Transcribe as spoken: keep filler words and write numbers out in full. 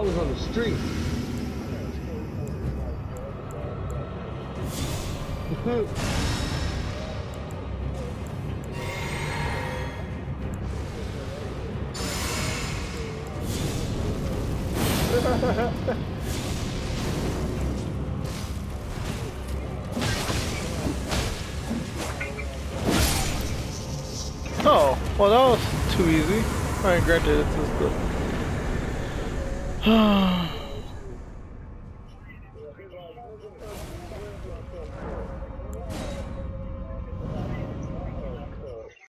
was on the street. Oh, well that was too easy. Alright, granted, it's just the...